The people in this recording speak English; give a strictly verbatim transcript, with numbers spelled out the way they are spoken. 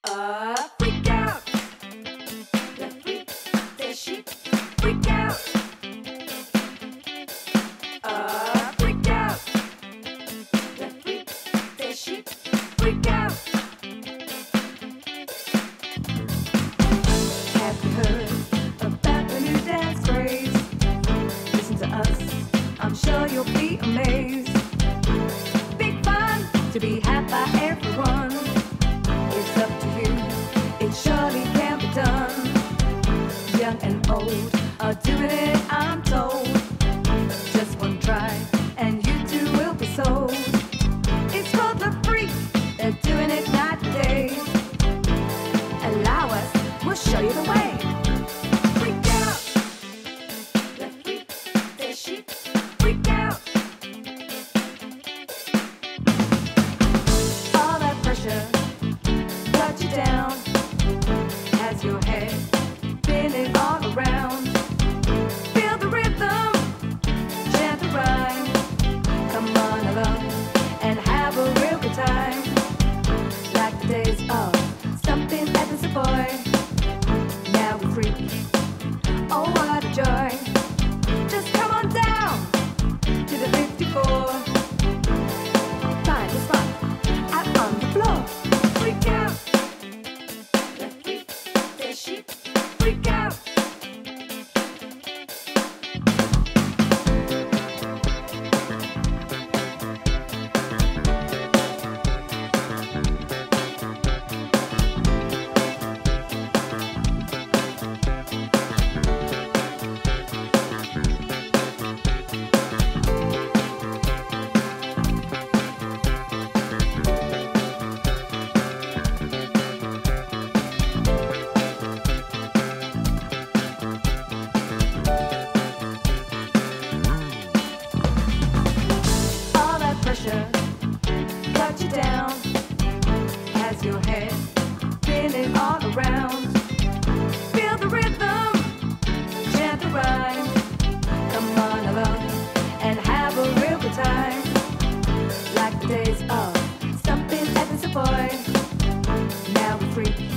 Uh, freak out. The freak, the chic, freak out. Uh, freak out. The freak, the chic, freak out. Have you heard about the new dance craze? Listen to us, I'm sure you'll be amazed. Big fun to be had by everyone. It's up to you, it surely can be done. Young and old are doing it, I'm told. Just one try and you too will be sold. It's called the freak, they're doing it night and day. Allow us, we'll show you the way. Freak out, the freak, the chic, freak out. All that pressure cut you down. Has your head spinning all around. Feel the rhythm, chant the rhyme. Come on along and have a real good time. Like the days of something at the Savoy. Now we freak, oh what a joy. Just come on down to the fifty-four. Find a spot out on the floor. Freak out, the freak, the chic, freak out. All that pressure cut you down. Has your head spinning all around. Feel the rhythm, chant the rhyme. Come on along and have a real good time. Like the days of something at the Savoy. Now we freak,